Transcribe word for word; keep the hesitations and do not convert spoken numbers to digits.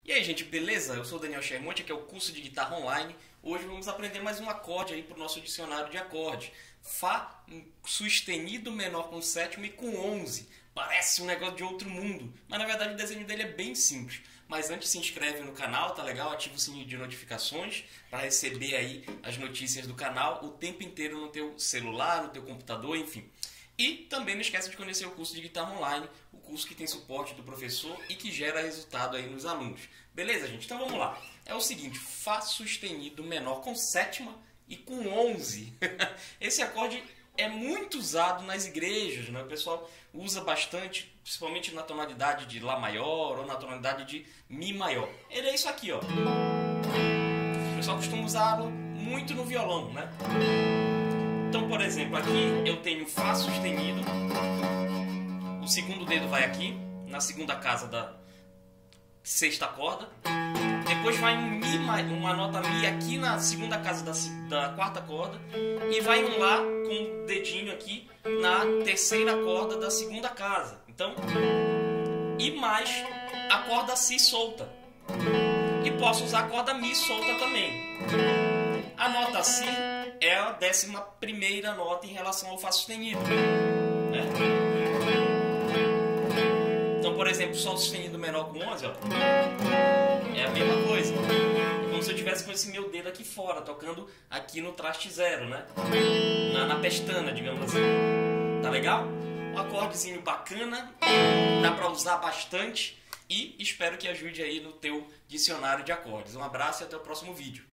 E aí, gente, beleza? Eu sou o Daniel Chermonte, aqui é o curso de guitarra online. Hoje vamos aprender mais um acorde aí para o nosso dicionário de acordes. Fá sustenido menor com sétima e com onze. Parece um negócio de outro mundo, mas na verdade o desenho dele é bem simples. Mas antes se inscreve no canal, tá legal? Ativa o sininho de notificações para receber aí as notícias do canal o tempo inteiro no teu celular, no teu computador, enfim. E também não esqueça de conhecer o curso de guitarra online, o curso que tem suporte do professor e que gera resultado aí nos alunos. Beleza, gente? Então vamos lá. É o seguinte, Fá sustenido menor com sétima e com onze. Esse acorde é muito usado nas igrejas, né? O pessoal usa bastante, principalmente na tonalidade de Lá maior ou na tonalidade de Mi maior. Ele é isso aqui, ó. O pessoal costuma usá-lo muito no violão, né? Então, por exemplo, aqui eu tenho Fá sustenido, o segundo dedo vai aqui, na segunda casa da sexta corda, depois vai um Mi, uma nota Mi aqui na segunda casa da, da quarta corda, e vai um Lá com o dedinho aqui na terceira corda da segunda casa. Então, e mais a corda Si solta. E posso usar a corda Mi solta também. A nota Si é a décima primeira nota em relação ao Fá sustenido, né? Então, por exemplo, Sol sustenido menor com onze, ó, é a mesma coisa. É como se eu estivesse com esse meu dedo aqui fora, tocando aqui no traste zero, né? Na, na pestana, digamos assim. Tá legal? Um acordezinho bacana, dá pra usar bastante e espero que ajude aí no teu dicionário de acordes. Um abraço e até o próximo vídeo.